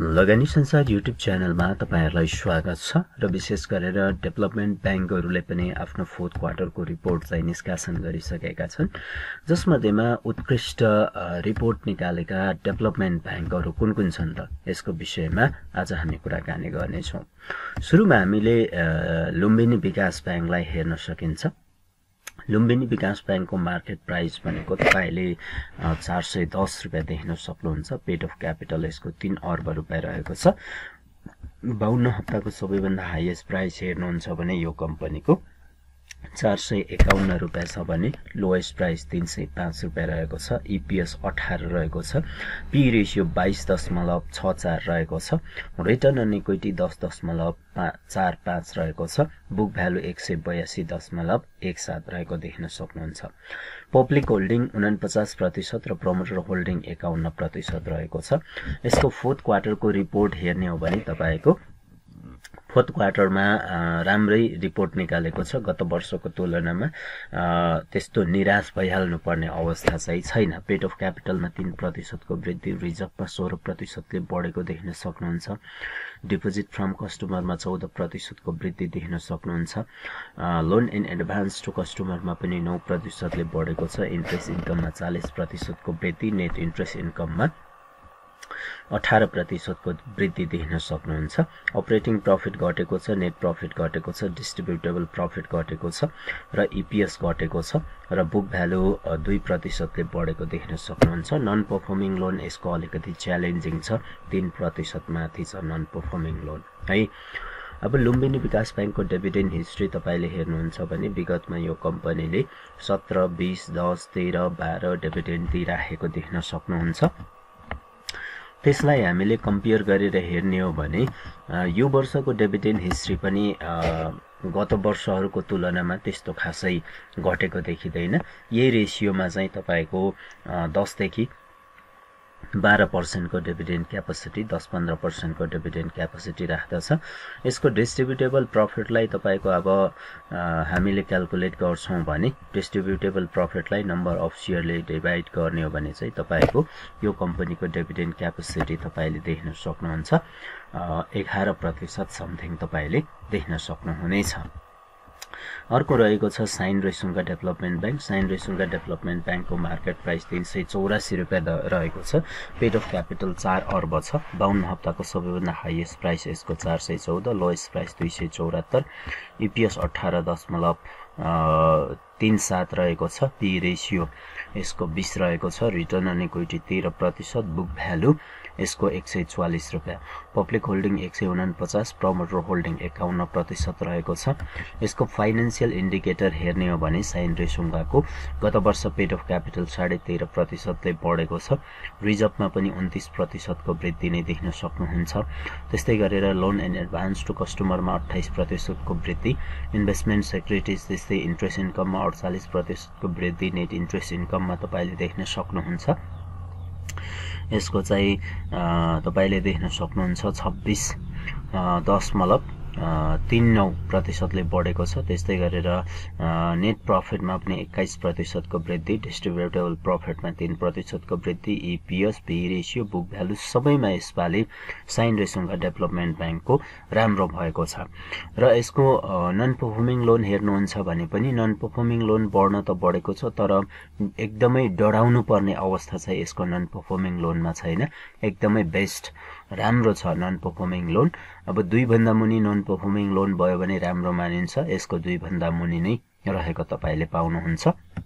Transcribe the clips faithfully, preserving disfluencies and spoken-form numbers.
लगानी संसार युट्युब च्यानलमा तपाईहरुलाई स्वागत छ र विशेष गरेर डेभलपमेन्ट बैंकहरुले पनि आफ्नो फोर्थ क्वार्टरको रिपोर्ट चाहिँ निष्कासन गरिसकेका छन्, जसमध्येमा उत्कृष्ट रिपोर्ट निकालेका डेभलपमेन्ट बैंकहरु कुन कुन छन् त यसको विषयमा आज हामी कुराकानी गर्ने छौं। सुरुमा हामीले लुम्बिनी विकास बैंकलाई हेर्न सकिन्छ। लुम्बिनी विकास बैंकको मार्केट प्राइस भनेको तपाईले चार सय दस रुपैयाँ देख्न सक्नुहुन्छ। पेट अफ क्यापिटल यसको तीन अर्ब रुपैयाँ रहेको छ। बाउन्न हप्ताको सबैभन्दा हाईएस्ट प्राइस हेर्नुहुन्छ भने यो कम्पनीको चार सय एकाउन्न रुपैयाँ छ भने लोएस्ट प्राइस तीन सय पाँच रुपैयाँ रहेको छ। ईपीएस अठारह रहेको छ। पी रेशियो बाइस दशमलव छ चार रहेको छ। रिटर्न अन इक्विटी दस दशमलव चार पाँच रहेको छ। बुक भ्यालु एक सय बयासी दशमलव एक सात रहेको देख्न सक्नुहुन्छ। पब्लिक होल्डिङ उनपचास प्रतिशत र प्रमोटर होल्डिङ एकाउन्न प्रतिशत रहेको छ। यसको फोर्थ क्वार्टरको रिपोर्ट हेर्ने हो भने तपाईको फोर्थ क्वार्टरमा राम्रै रिपोर्ट निकालेको छ। गत वर्षको तुलनामा त्यस्तो निराश भइहाल्नु पर्ने अवस्था चाहिँ छैन। पेट अफ क्यापिटलमा तीन प्रतिशत को वृद्धि, रिजर्भमा सोह्र प्रतिशत ले बढेको देख्न सक्नुहुन्छ। डिपोजिट फ्रम कस्टमरमा चौध प्रतिशत को वृद्धि देख्न सक्नुहुन्छ। लोन इन एडभान्स टु कस्टमरमा पनि नौ प्रतिशत ले बढेको छ। इन्ट्रेस्ट इन्कममा चालीस प्रतिशत को वृद्धि, नेट इन्ट्रेस्ट इन्कममा अठारह प्रतिशत को वृद्धि देख्न सक्नुहुन्छ। अपरेटिङ प्रफिट घटेको छ, नेट प्रफिट घटेको छ, डिस्ट्रिब्युटेबल प्रफिट घटेको छ र ईपीएस घटेको छ र बुक भ्यालु दुई प्रतिशत ले बढेको देख्न सक्नुहुन्छ। नन परफर्मिङ लोन यसको अलिकति च्यालेन्जिङ छ, तीन प्रतिशत माथि छ नन परफर्मिङ लोन है। अब लुम्बिनी विकास बैंकको डिभिडेन्ड हिस्ट्री तपाईले हेर्नुहुन्छ भने विगतमा यो कम्पनीले सत्रह, बीस, दस, तेह्र, बाह्र डिभिडेन्ड दिइराखेको देख्न सक्नुहुन्छ। त्यसलाई हामीले कम्पेयर गरेर हेर्ने हो भने यो वर्षको डिभिडेन्ड हिस्ट्री पनि गत वर्षहरुको तुलनामा त्यस्तो खासै घटेको देखिदैन। यही रेशियोमा चाहिँ तपाईको दस देखि बाह्र प्रतिशत को डिभिडेन्ड क्यापेसिटी, दस पन्ध्र प्रतिशत को डिभिडेन्ड क्यापेसिटी राख्दछ। यसको डिस्ट्रिब्युटेबल प्रफिटलाई तपाईको अब हामीले क्याल्कुलेट गर्छौं भने डिस्ट्रिब्युटेबल प्रफिटलाई नम्बर अफ शेयरले डिभाइड गर्ने हो भने चाहिँ तपाईको यो कम्पनीको डिभिडेन्ड क्यापेसिटी तपाईले देख्न सक्नुहुन्छ। एघार प्रतिशत समथिङ तपाईले देख्न सक्नुहुनेछ। अर्को रहेको छ Shine Resunga development bank. Shine Resunga development बैंकको मार्केट प्राइस तीन सय चौरासी रुपैयाँ रहेको छ। पेट अफ क्यापिटल चार अर्ब छ। बाउन्न हप्ताको सबैभन्दा हाईएस्ट प्राइस यसको चार सय चौध, लोएस्ट प्राइस दुई सय चौरात्तर। ईपीएस अठारह दशमलव तीन सात रहेको छ। पी रेशियो यसको बीस रहेको छ। रिटर्न अन इक्विटी तेह्र प्रतिशत। बुक भ्यालु यसको एक सय चौवालीस रुपैयाँ। पब्लिक होल्डिङ एक सय उनपचास, प्रमोटर होल्डिङ एकाउन्न प्रतिशत रहेको छ। यसको फाइनान्शियल इन्डिकेटर हेर्ने हो भने साइन रेसुङ्गाको गत वर्ष पेट अफ क्यापिटल साढे तेह्र प्रतिशत ले बढेको छ। रिजर्भमा पनि उन्तीस प्रतिशत को वृद्धि नै देख्न सक्नुहुन्छ। त्यस्तै गरेर लोन एन्ड एडभान्स टु कस्टमरमा अट्ठाइस प्रतिशत को वृद्धि, इन्भेस्टमेन्ट सेक्युरिटिज त्यस्तै इन्ट्रेस्ट इन्कममा अडचालीस प्रतिशत को वृद्धि, नेट इन्ट्रेस्ट इन्कममा तपाईले देख्न सक्नुहुन्छ। यसको चाहिँ तपाईले देख्न सक्नुहुन्छ छब्बीस दशमलव तीन नौ प्रतिशत ले बढेको छ। त्यस्तै गरेर नेट प्रफिटमा पनि एक्काइस प्रतिशत को वृद्धि, डिस्ट्रिब्युटेबल प्रफिटमा तीन प्रतिशत को वृद्धि, EPS, P ratio, book value सबैमा यसपालि साइन रेसुङ्गा डेभलपमेन्ट बैंकको राम्रो भएको छ। र यसको नन परफर्मिङ लोन हेर्नुहुन्छ भने पनि नन परफर्मिङ लोन बढ्न त बढेको छ, तर एकदमै डराउनु पर्ने अवस्था चाहिँ यसको नन परफर्मिङ लोनमा छैन। एकदमै बेस्ट राम्रो छ नन परफर्मिङ लोन। अब दुई भन्दा मुनि नन परफर्मिङ लोन भयो भने राम्रो मानिन्छ। यसको दुई भन्दा मुनि नै रहेको तपाईले पाउनुहुन्छ।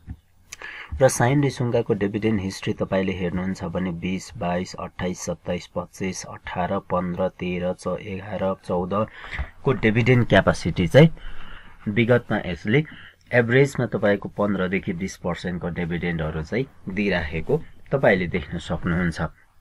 र साइन रेसुङ्गाको डिभिडेन्ड हिस्ट्री तपाईले हेर्नुहुन्छ भने बीस, बाइस, अट्ठाइस, सत्ताइस, पच्चीस, अठारह, पन्ध्र, तेह्र, एघार, चौध को डिभिडेन्ड क्यापेसिटी चाहिँ विगतमा यसले एभरेजमा तपाईको पन्ध्र देखि बीस प्रतिशत को डिभिडेन्डहरु चाहिँ दिइराखेको तपाईले देख्न सक्नुहुन्छ।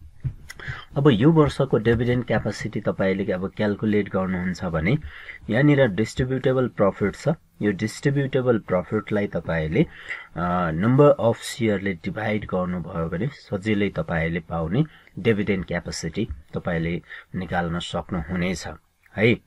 अब यो वर्षको डिभिडेन्ड क्यापेसिटी तपाईले अब क्याल्कुलेट गर्नुहुन्छ भने यहाँनिर डिस्ट्रिब्युटेबल प्रफिट छ। यो डिस्ट्रिब्युटेबल प्रफिटलाई तपाईले नम्बर अफ शेयरले डिभाइड गर्नुभयो भने सजिलै तपाईले पाउने डिभिडेन्ड क्यापेसिटी तपाईले निकाल्न सक्नुहुनेछ है।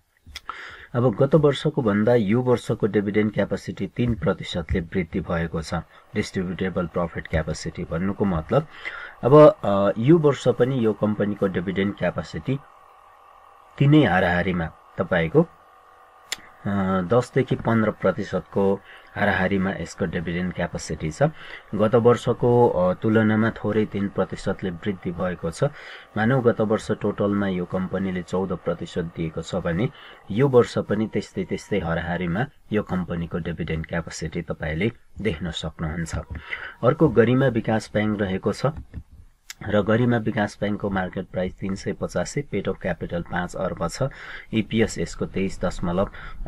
अब गत वर्षको भन्दा यो वर्षको डिभिडेन्ड क्यापेसिटी तीन प्रतिशत ले वृद्धि भएको छ। डिस्ट्रिब्युटेबल प्रफिट क्यापेसिटी भन्नुको मतलब अब यो वर्ष पनि यो कम्पनीको डिभिडेन्ड क्यापासिटी तिनै हाराहारीमा तपाईको दस देखि पन्ध्र प्रतिशतको हाराहारीमा यसको डिभिडेन्ड क्यापासिटी छ। गत वर्षको तुलनामा थोरै तीन प्रतिशतले वृद्धि भएको छ। मानौ गत वर्ष टोटलमा यो कम्पनीले चौध प्रतिशत दिएको छ भने यो वर्ष पनि त्यस्तै त्यस्तै हाराहारीमा यो कम्पनीको डिभिडेन्ड क्यापासिटी तपाईले देख्न सक्नुहुन्छ। अर्को गरिमा विकास बैंक रहेको छ र गरिमा विकास बैंकको मार्केट प्राइस तीन सय पचासी, पेट अफ क्यापिटल पाँच अर्ब छ। ईपीएस यसको तेइस दशमलव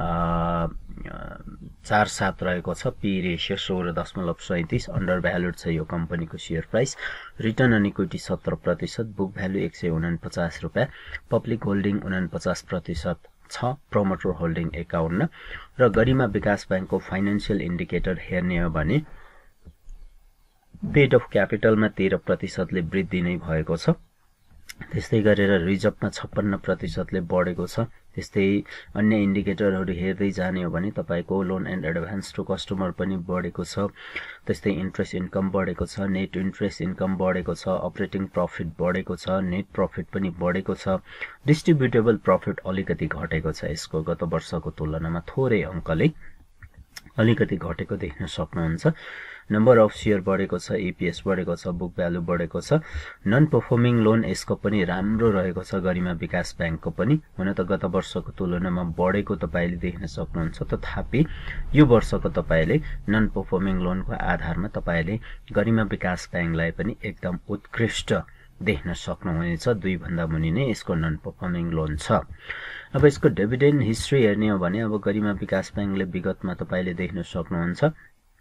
चार सात रहेको छ। पी रेशियो सोह्र दशमलव सैंतीस, अन्डर भ्यालुड छ यो कम्पनीको share price. Return on equity सत्र प्रतिशत, बुक भ्यालु एक सय उनपचास रुपियाँ, पब्लिक होल्डिङ उनपचास प्रतिशत छ, प्रोमोटर होल्डिङ एकाउन्न। र गरिमा विकास बैंकको फाइनेन्शियल इन्डिकेटर हेर्ने हो भने पेट अफ क्यापिटलमा तेह्र प्रतिशतले वृद्धि नै भएको छ। त्यस्तै गरेर रिजर्भमा छप्पन्न प्रतिशतले बढेको छ। त्यस्तै अन्य इन्डिकेटरहरू हेर्दै जाने हो भने तपाईको loan and advance to customer पनि बढेको छ। त्यस्तै इन्ट्रेस्ट इन्कम बढेको छ, नेट इन्ट्रेस्ट इन्कम बढेको छ, अपरेटिङ प्रफिट बढेको छ, नेट प्रफिट पनि बढेको छ। डिस्ट्रिब्युटेबल प्रफिट अलिकति घटेको छ, यसको गत वर्षको तुलनामा थोरै अङ्कले अलिकति घटेको देख्न सक्नुहुन्छ। नम्बर अफ शेयर बढेको छ, ईपीएस बढेको छ, बुक भ्यालु बढेको छ। नन परफर्मिङ लोन यसको पनि राम्रो रहेको छ, गरिमा विकास बैंकको पनि। हुन त गत वर्षको तुलनामा बढेको तपाईले देख्न सक्नुहुन्छ, तथापि यो वर्षको तपाईले नन परफर्मिङ लोनको आधारमा तपाईले गरिमा विकास बैंकलाई पनि एकदम उत्कृष्ट देख्न सक्नुहुनेछ। दुई भन्दा मुनि नै यसको नन परफर्मिङ लोन छ। अब यसको डिभिडेन्ड हिस्ट्री हेर्ने हो भने अब गरिमा विकास बैंकले विगतमा तपाईले देख्न सक्नुहुन्छ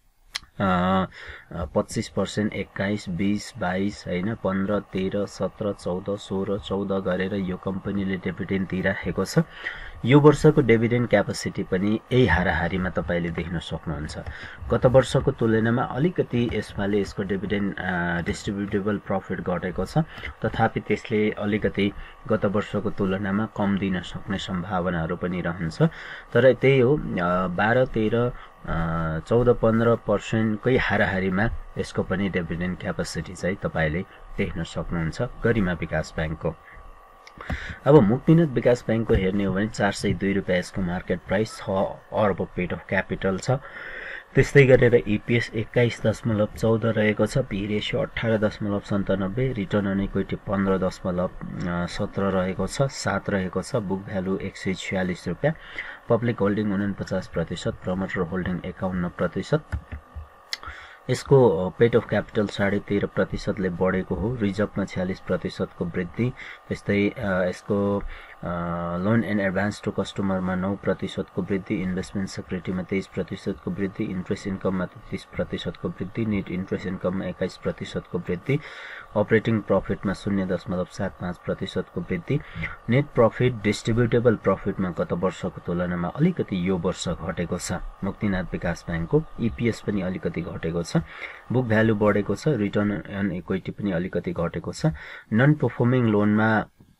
पच्चीस पर्सेंट, एक्काइस, बीस, बाइस, हैन पन्ध्र, तेह्र, सत्र, चौध, सोह्र, चौध गरेर यो कम्पनीले डिभिडेन्ड दिइराखेको छ। यो वर्षको डिभिडेन्ड क्यापासिटी पनि यही हाराहारीमा तपाईले देख्न सक्नुहुन्छ। गत वर्षको तुलनामा अलिकति यसपाले यसको डिभिडेन्ड डिस्ट्रिब्युटेबल प्रफिट घटेको छ, तथापि त्यसले अलिकति गत वर्षको तुलनामा कम दिन सक्ने सम्भावनाहरू पनि रहन्छ। तर त्यही हो, बाह्र, तेह्र, चौध, पन्ध्र पर्सेन्टकै हाराहारीमा यसको पनि डिभिडेन्ड क्यापासिटी चाहिँ तपाईले देख्न सक्नुहुन्छ गरिमा विकास बैंकको। अब मुक्तिनाथ विकास बैंकको हेर्ने हो भने चार सय दुई रुपियाँ यसको मार्केट प्राइस, छ अर्ब पेट अफ क्यापिटल छ। त्यस्तै गरेर ईपीएस एक्काइस दशमलव चौध रहेको छ, पी रेशियो अठार दशमलव सन्तानब्बे, रिटर्न अन इक्विटी पन्ध्र दशमलव सत्र रहेको छ, सात रहेको छ। बुक भ्यालु एक सय छयालिस रुपियाँ, पब्लिक होल्डिङ उनपचास प्रतिशत, प्रोमोटर होल्डिङ एकाउन्न प्रतिशत। यसको पेट अफ क्यापिटल साढे तेह्र प्रतिशतले बढेको हो, रिजर्भमा छयालिस प्रतिशतको वृद्धि। त्यस्तै यसको लोन एन्ड एडभान्स टु कस्टमरमा नौ प्रतिशतको वृद्धि, इन्भेस्टमेन्ट सेक्युरिटीमा तेइस प्रतिशतको वृद्धि, इन्ट्रेस्ट इन्कममा तेत्तीस प्रतिशतको वृद्धि, नेट इन्ट्रेस्ट इन्कममा एक्काइस प्रतिशतको वृद्धि, अपरेटिङ प्रफिटमा शून्य दशमलव सात पाँच प्रतिशतको वृद्धि। नेट प्रफिट डिस्ट्रिब्युटेबल प्रफिटमा गत वर्षको तुलनामा अलिकति यो वर्ष घटेको छ मुक्तिनाथ विकास बैंकको। ईपीएस पनि अलिकति घटेको छ, बुक भ्यालु बढेको छ, रिटर्न अन इक्विटी पनि अलिकति घटेको छ। नन परफर्मिङ लोनमा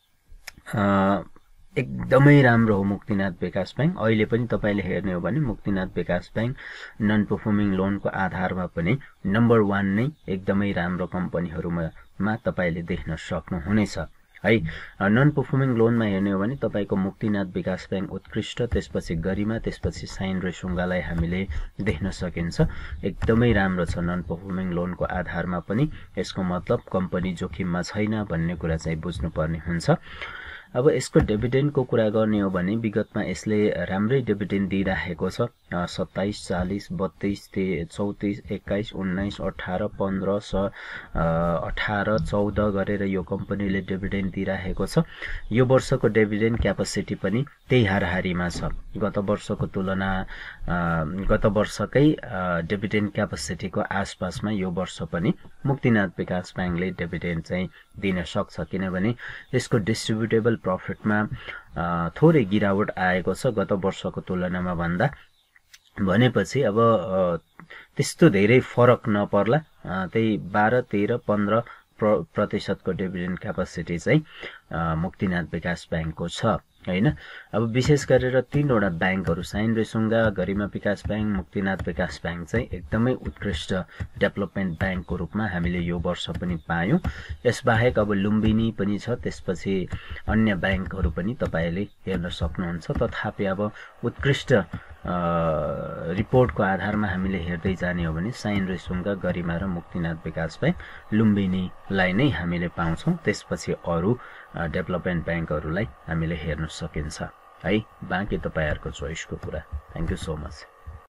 एकदमै राम्रो हो मुक्तिनाथ विकास बैंक। अहिले पनि तपाईले हेर्ने हो भने मुक्तिनाथ विकास बैंक नन परफर्मिङ लोनको आधारमा पनि नम्बर वान नै एकदमै राम्रो कम्पनीहरूमा तपाईले देख्न सक्नुहुनेछ है। नन परफर्मिङ लोनमा हेर्ने हो भने तपाईको मुक्तिनाथ विकास बैंक उत्कृष्ट, त्यसपछि गरिमा, त्यसपछि साइन र सुङ्गालाई हामीले देख्न सकिन्छ। एकदमै राम्रो छ नन परफर्मिङ लोनको आधारमा पनि। यसको मतलब कम्पनी जोखिममा छैन भन्ने कुरा चाहिँ बुझ्नुपर्ने हुन्छ। अब यसको डिभिडेन्डको कुरा गर्ने हो भने विगतमा यसले राम्रै डिभिडेन्ड दिइराखेको छ। सत्ताइस, चालीस, बत्तीस, चौतीस, एक्काइस, उन्नाइस, अठार, पन्ध्र, अठार, चौध गरेर यो कम्पनीले डिभिडेन्ड दिइराखेको छ। यो वर्षको डिभिडेन्ड क्यापासिटी पनि त्यही हाराहारीमा छ। गत वर्षको तुलना गत वर्षकै डिभिडेन्ड क्यापासिटीको आसपासमा यो वर्ष पनि मुक्तिनाथ विकास बैंकले डिभिडेन्ड चाहिँ दिन सक्छ, किनभने यसको डिस्ट्रिब्युटेबल प्रफिटमा थोरै गिरावट आएको छ गत वर्षको तुलनामा भन्दा। भनेपछि अब त्यस्तो धेरै फरक नपर्ला, त्यही बाह्र, तेह्र, पन्ध्र प्रतिशतको डिभिडेन्ड क्यापासिटी चाहिँ मुक्तिनाथ विकास बैंकको छ। हैन। अब विशेष गरेर तीनवटा ब्याङ्कहरू साइन रेसुङ्गा, गरिमा विकास ब्याङ्क, मुक्तिनाथ विकास ब्याङ्क चाहिँ एकदमै उत्कृष्ट डेभलपमेन्ट ब्याङ्कको रूपमा हामीले यो वर्ष पनि पायौं। यसबाहेक अब लुम्बिनी पनि छ, त्यसपछि अन्य ब्याङ्कहरू पनि तपाईले हेर्न सक्नुहुन्छ। तथापि अब उत्कृष्ट रिपोर्टको आधारमा हामीले हेर्दै जाने हो भने साइन रेसुङ्गा, गरिमा र मुक्तिनाथ विकास ब्याङ्क, लुम्बिनीलाई नै हामीले पाउँछौं। त्यसपछि अरू डेभलपमेन्ट ब्याङ्कहरूलाई हामीले हेर्न सकिन्छ है। बाँकी तपाईहरुको चोइसको कुरा। Thank you so much.